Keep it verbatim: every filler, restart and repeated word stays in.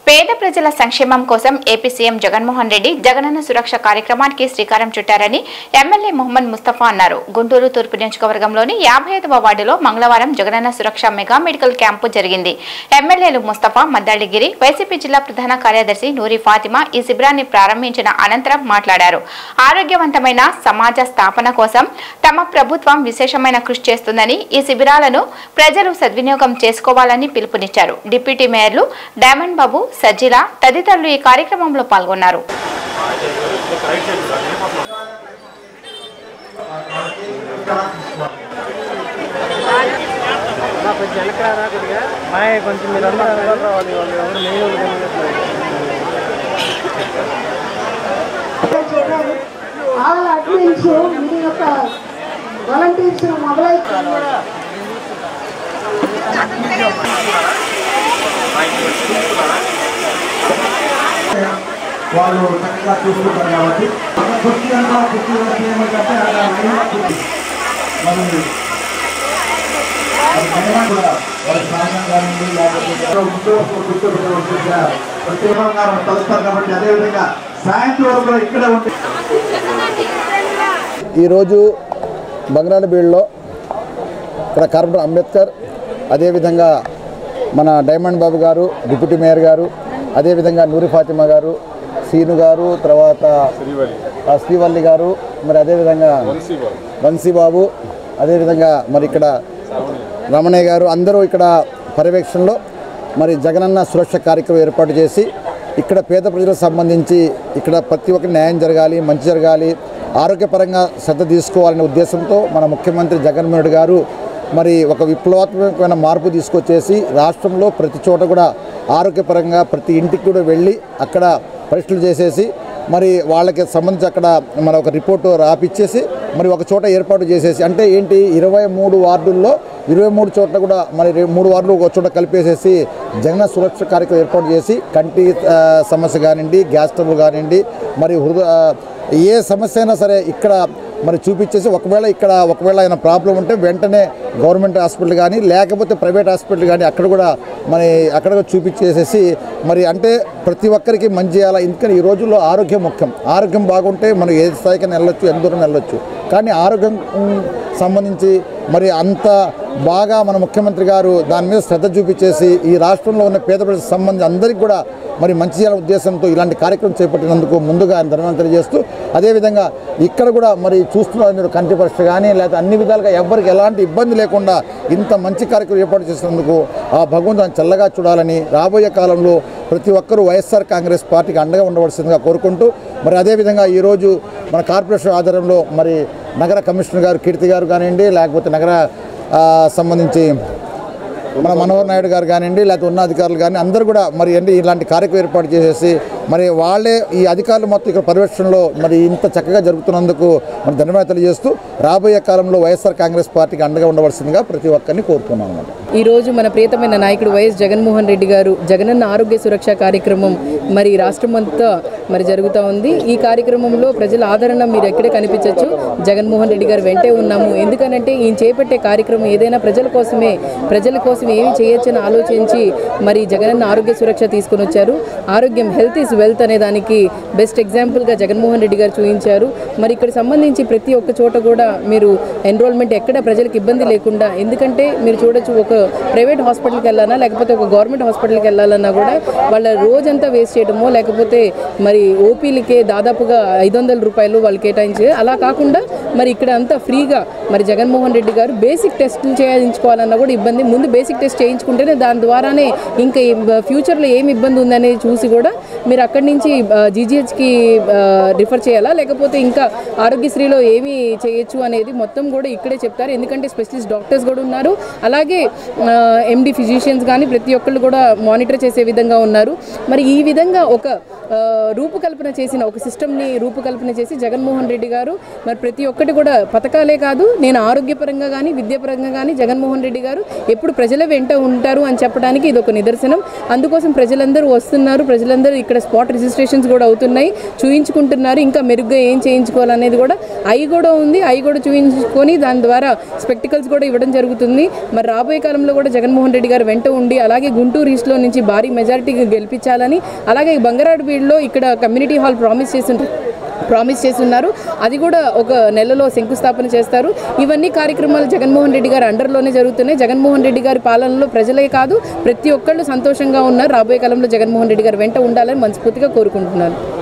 పేద ప్రజల సంక్షేమం కోసం ఏపీ సీఎం జగన్మోహన్ రెడ్డి జగనన్న సురక్ష కార్యక్రమానికి శ్రీకారం చుట్టారని ఎమ్మెల్యే మొహమ్మద్ ముస్తఫా అన్నారు. గుంటూరు తూర్పు నియోజకవర్గంలోని యాభై ఐదవ వార్డులో మంగళవారం Jagananna Suraksha mega medical camp జరిగింది. ఎమ్మెల్యేలు ముస్తఫా, మద్దాళిగిరి, వైసీపీ జిల్లా ప్రధాన కార్యదర్శి నూరి ఫాతిమా ఈ శిబిరాన్ని ప్రారంభించిన అనంతరం మాట్లాడారు. ఆరోగ్యవంతమైన సమాజ స్థాపన కోసం తమ ప్రభుత్వం విశేషమైన కృషి చేస్తుందని, ఈ శిబిరాలను ప్రజలు సద్వినియోగం చేసుకోవాలని పిలుపునిచ్చారు. డిప్యూటీ మేయర్లు డైమండ్ బాబు, సజ్జిల తదితరులు ఈ కార్యక్రమంలో పాల్గొన్నారు. వాళ్ళు చక్కగా చూసుకుంటారు కాబట్టి కుర్చీ అంతా కుర్చీ ఏమంటే మరి కూడా వాళ్ళ స్నానం కానివ్వండి లేకపోతే ప్రత్యేకంగా కలుస్తారు కాబట్టి అదేవిధంగా సాయంత్రం వరకు ఇక్కడ ఉంటే ఈరోజు బంగ్రాడబీడులో ఇక్కడ కార్పొరేటర్ అంబేద్కర్, అదేవిధంగా మన డైమండ్ బాబు గారు, డిప్యూటీ మేయర్ గారు, అదేవిధంగా నూరి ఫాతిమా గారు, సీను గారు, తర్వాత శ్రీవల్లి గారు, మరి అదేవిధంగా వంశీబాబు, అదేవిధంగా మరి ఇక్కడ రమణయ్య గారు అందరూ ఇక్కడ పర్యవేక్షణలో మరి జగనన్న సురక్ష కార్యక్రమం ఏర్పాటు చేసి ఇక్కడ పేద ప్రజలకు సంబంధించి ఇక్కడ ప్రతి ఒక్కరి న్యాయం జరగాలి, మంచి జరగాలి, ఆరోగ్యపరంగా శ్రద్ధ తీసుకోవాలనే ఉద్దేశంతో మన ముఖ్యమంత్రి జగన్మోహన్ రెడ్డి గారు మరి ఒక విప్లవాత్మకమైన మార్పు తీసుకొచ్చేసి రాష్ట్రంలో ప్రతి చోట కూడా ఆరోగ్యపరంగా ప్రతి ఇంటికి కూడా వెళ్ళి అక్కడ పరీక్షలు చేసేసి మరి వాళ్ళకి సంబంధించి అక్కడ మన ఒక రిపోర్టు రాపిచ్చేసి మరి ఒక చోట ఏర్పాటు చేసేసి, అంటే ఏంటి ఇరవై మూడు వార్డుల్లో ఇరవై మూడు చోట్ల కూడా మరి మూడు వార్డులు ఒక చోట కలిపేసేసి జగన్ సురక్ష కార్యక్రమం ఏర్పాటు చేసి కంటి సమస్య కానివ్వండి, గ్యాస్ ట్రబుల్ కానివ్వండి, మరి హృదయ ఏ సమస్య అయినా సరే ఇక్కడ మరి చూపించేసి ఒకవేళ ఇక్కడ ఒకవేళ అయినా ప్రాబ్లం ఉంటే వెంటనే గవర్నమెంట్ హాస్పిటల్ కానీ లేకపోతే ప్రైవేట్ హాస్పిటల్ కానీ అక్కడ కూడా మరి అక్కడ చూపించేసేసి మరి అంటే ప్రతి ఒక్కరికి మంచి చేయాలి. ఎందుకని ఈ రోజుల్లో ఆరోగ్యం ముఖ్యం. ఆరోగ్యం బాగుంటే మనం ఏ స్థాయికైనా వెళ్ళొచ్చు, ఎంత దూరం వెళ్ళొచ్చు. కానీ ఆరోగ్యం సంబంధించి మరి అంత బాగా మన ముఖ్యమంత్రి గారు దాని మీద శ్రద్ధ చూపించేసి ఈ రాష్ట్రంలో ఉన్న పేద ప్రజలకు సంబంధించి అందరికీ కూడా మరి మంచి చేయాలనే ఉద్దేశంతో ఇలాంటి కార్యక్రమం చేపట్టినందుకు ముందుగా ఆయన ధన్యవాదాలు తెలియజేస్తూ, అదేవిధంగా ఇక్కడ కూడా మరి చూస్తున్నారు మీరు కంటి పరీక్ష కానీ లేకపోతే అన్ని విధాలుగా ఎవరికి ఎలాంటి ఇబ్బంది లేకుండా ఇంత మంచి కార్యక్రమం ఏర్పాటు చేసినందుకు ఆ భగవంతుని చల్లగా చూడాలని, రాబోయే కాలంలో ప్రతి ఒక్కరూ వైఎస్ఆర్ కాంగ్రెస్ పార్టీకి అండగా ఉండవలసిందిగా కోరుకుంటూ, మరి అదేవిధంగా ఈరోజు మన కార్పొరేషన్ ఆధ్వర్యంలో మరి నగర కమిషనర్ గారు కీర్తి గారు కానివ్వండి, లేకపోతే నగర సంబంధించి మన మనోహర్ నాయుడు గారు కానివ్వండి, లేకపోతే ఉన్న అధికారులు కానీ అందరూ కూడా మరి ఏంటి ఇలాంటి కార్యక్రమం ఏర్పాటు చేసేసి మరి వాళ్ళే ఈ అధికారులు మొత్తం ఇక్కడ పర్యవేక్షణలో మరి ఇంత చక్కగా జరుగుతున్నందుకు మరి ధన్యవాదాలు తెలియజేస్తూ రాబోయే కాలంలో వైఎస్ఆర్ కాంగ్రెస్ పార్టీకి అండగా ఉండవలసిందిగా ప్రతి ఒక్కరిని కోరుతున్నాం అన్నమాట. ఈరోజు మన ప్రియతమైన నాయకుడు వైఎస్ జగన్మోహన్ రెడ్డి గారు జగనన్న ఆరోగ్య సురక్ష కార్యక్రమం మరి రాష్ట్రమంతా మరి జరుగుతూ ఉంది. ఈ కార్యక్రమంలో ప్రజల ఆదరణ మీరు ఎక్కడే కనిపించవచ్చు. జగన్మోహన్ రెడ్డి గారు వెంటే ఉన్నాము. ఎందుకనంటే ఈయన చేపట్టే కార్యక్రమం ఏదైనా ప్రజల కోసమే, ప్రజల కోసం ఏమి చేయొచ్చని ఆలోచించి మరి జగనన్న ఆరోగ్య సురక్ష తీసుకుని వచ్చారు. ఆరోగ్యం హెల్త్ ఈజ్ వెల్త్ అనే దానికి బెస్ట్ ఎగ్జాంపుల్గా జగన్మోహన్ రెడ్డి గారు చూపించారు. మరి ఇక్కడ సంబంధించి ప్రతి ఒక్క చోట కూడా మీరు ఎన్రోల్మెంట్ ఎక్కడ ప్రజలకు ఇబ్బంది లేకుండా, ఎందుకంటే మీరు చూడొచ్చు ఒక ప్రైవేట్ హాస్పిటల్కి వెళ్ళాలన్నా లేకపోతే ఒక గవర్నమెంట్ హాస్పిటల్కి వెళ్ళాలన్నా కూడా వాళ్ళ రోజంతా వేస్ట్ చేయడమో లేకపోతే మరి ఓపీలకే దాదాపుగా ఐదు వందల రూపాయలు వాళ్ళు కేటాయించే, అలా కాకుండా మరి ఇక్కడ అంతా ఫ్రీగా మరి జగన్మోహన్ రెడ్డి గారు బేసిక్ టెస్టులు చేయించుకోవాలన్నా కూడా ఇబ్బంది, ముందు బేసిక్ టెస్ట్ చేయించుకుంటేనే దాని ద్వారానే ఇంకా ఫ్యూచర్లో ఏమి ఇబ్బంది ఉందనేది చూసి కూడా మీరు అక్కడి నుంచి జీజీహెచ్కి రిఫర్ చేయాలా లేకపోతే ఇంకా ఆరోగ్యశ్రీలో ఏమి చేయొచ్చు అనేది మొత్తం కూడా ఇక్కడే చెప్తారు. ఎందుకంటే స్పెషలిస్ట్ డాక్టర్స్ కూడా ఉన్నారు, అలాగే ఎండి ఫిజిషియన్స్ కానీ ప్రతి ఒక్కళ్ళు కూడా మానిటర్ చేసే విధంగా ఉన్నారు. మరి ఈ విధంగా ఒక రూపకల్పన చేసిన ఒక సిస్టమ్ని రూపకల్పన చేసి జగన్మోహన్ రెడ్డి గారు మరి ప్రతి ఒక్కటి కూడా పథకాలే కాదు, నేను ఆరోగ్యపరంగా కానీ విద్యాపరంగా కానీ జగన్మోహన్ రెడ్డి గారు ఎప్పుడు ప్రజల వెంట ఉంటారు అని చెప్పడానికి ఇది ఒక నిదర్శనం. అందుకోసం ప్రజలందరూ వస్తున్నారు, ప్రజలందరూ ఇక్కడ స్పాట్ రిజిస్ట్రేషన్స్ కూడా అవుతున్నాయి, చూయించుకుంటున్నారు. ఇంకా మెరుగ్గా ఏం చేయించుకోవాలనేది కూడా అవి కూడా ఉంది, అవి కూడా చూయించుకొని దాని ద్వారా స్పెక్టికల్స్ కూడా ఇవ్వడం జరుగుతుంది. మరి రాబోయే కాలంలో కూడా జగన్మోహన్ రెడ్డి గారు వెంట ఉండి అలాగే గుంటూరు ఈస్ట్లో నుంచి భారీ మెజారిటీగా గెలిపించాలని, అలాగే బంగారాడుపేటలో ఇక్కడ కమ్యూనిటీ హాల్ ప్రామిస్ చేసి ప్రామిస్ చేస్తున్నారు, అది కూడా ఒక నెలలో శంకుస్థాపన చేస్తారు. ఇవన్నీ కార్యక్రమాలు జగన్మోహన్ రెడ్డి గారి అండర్లోనే జరుగుతున్నాయి. జగన్మోహన్ రెడ్డి గారి పాలనలో ప్రజలే కాదు ప్రతి ఒక్కళ్ళు సంతోషంగా ఉన్నారు. రాబోయే కాలంలో జగన్మోహన్ రెడ్డి గారు వెంట ఉండాలని మనస్ఫూర్తిగా కోరుకుంటున్నాను.